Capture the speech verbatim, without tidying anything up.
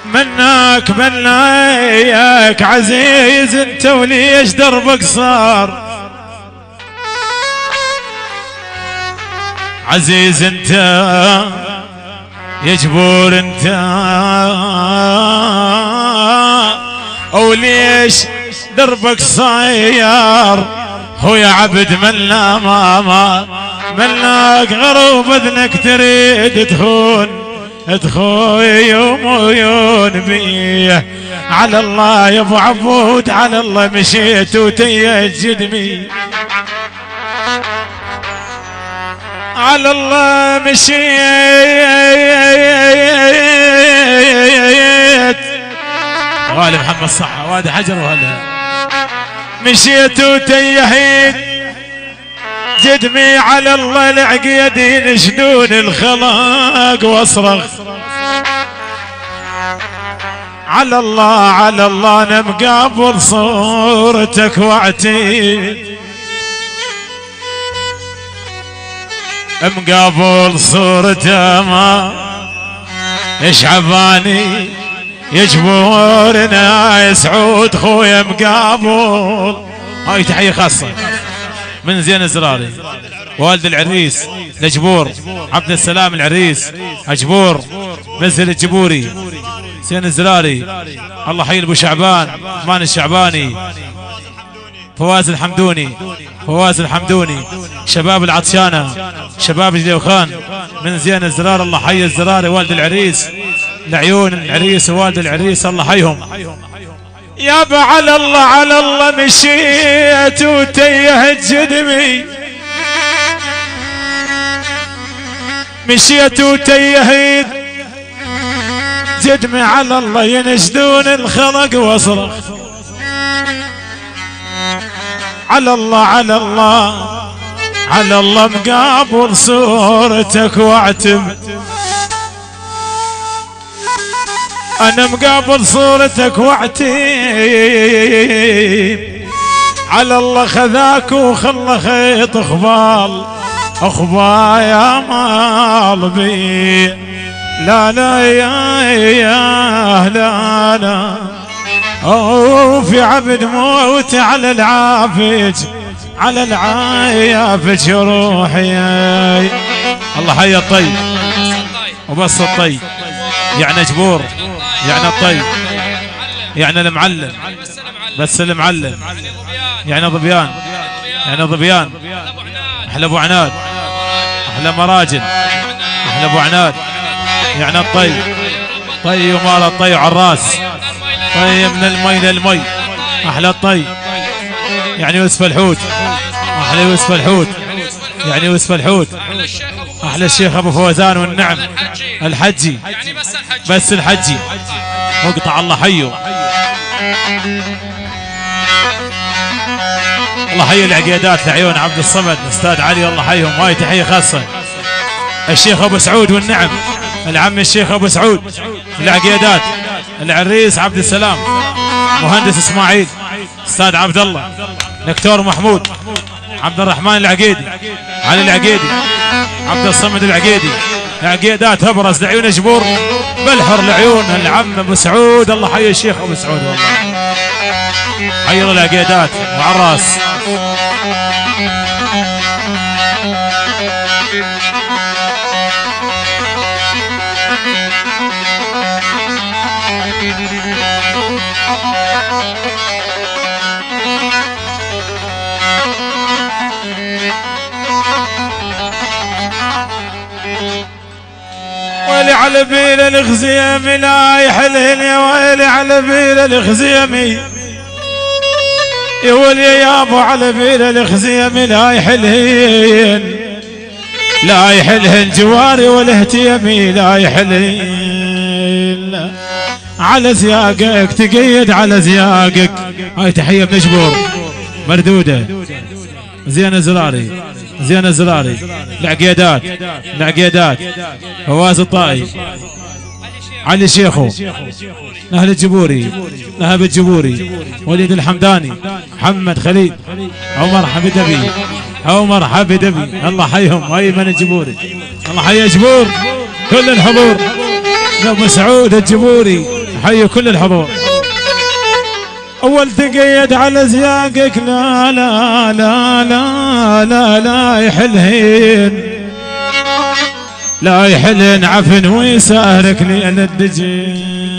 مناك مناك عزيز انت وليش دربك صار عزيز انت يا جبور انت وليش دربك صاير هو يا عبد ملا ماما ملاك غروب اذنك تريد تهون تخوي يوم ويون بيه على الله يا ابو عبود على الله مشيت وتيجدني على الله مشيت غالي محمد صحة وادي حجر وهلا مشيت وتيهيت جدمي على الله العقيدين شدون الخلاق واصرخ على الله على الله انا مقابل صورتك واعتيد مقابل صورته ما يشعباني يجبورنا يا سعود خويا مقابل. هاي تحية خاصة من زين الزراري والد العريس لجبور عبد السلام العريس اجبور نزل الجبوري زين الزراري الله حي ابو شعبان مان الشعباني فواز الحمدوني فواز الحمدوني شباب العطشانة شباب الجليوخان من زين الزرار الله حي الزراري والد العريس لعيون العريس ووالد العريس الله حيهم يابا على الله على الله مشيت وتيهت جدمي مشيت وتيهت جدمي على الله ينشدون الخلق واصرخ على الله على الله على الله مقابل صورتك واعتمد انا مقابل صورتك واعتيب على الله خذاك وخلى خيط اخبال اخبا يا مال بي لا لا يا يا لا لا او في عبد موت على العافج على العافج روحي الله حي الطيب وبس الطيب يعني جبور يعني الطيب يعني المعلم بس المعلم يعني ظبيان يعني ظبيان احلى ابو عناد احلى مراجل احلى ابو عناد يعني الطيب طي ومال الطي على الراس طي من المي للمي احلى الطي يعني يوسف الحوت احلى يوسف الحوت يعني يوسف الحوت احلى الشيخ ابو فوزان والنعم الحجي بس الحجي اقطع الله حيه الله حي العقيدات لعيون عبد الصمد استاذ علي الله حيهم. هاي تحيه خاصه الشيخ ابو سعود والنعم العم الشيخ ابو سعود العقيدات العريس عبد السلام مهندس اسماعيل استاذ عبد الله دكتور محمود عبد الرحمن العقيدي علي العقيدي عبد الصمد العقيدي عقيدات ابرز لعيون جبور بالحر لعيون العم ابو سعود الله حي الشيخ ابو سعود والله حي العقيدات وعلى الراس ويلي على بيل الخزيمي لا يحلهن يا ويلي على بيل الخزيمي يا ولي يا ابو على بيل الخزيمي لا يحلهن لا يحلهن جواري والاهتيامي لا يحلهن على زياقك تقيد على زياقك. هاي تحيه من جبور مردوده زين الزراري زين الزراري العقيدات العقيدات فواز الطائي علي شيخو نهل الجبوري نهب الجبوري وليد الحمداني محمد خليل عمر حبيب دبي عمر حبيب دبي الله حيهم. ايمن الجبوري الله حي جبور كل الحضور ابو سعود الجبوري حي كل الحضور. اول تقيد على زياقك لا لا لا لا لا لا يحلهين لا يحلن عفن ويسهرك لي الدجين.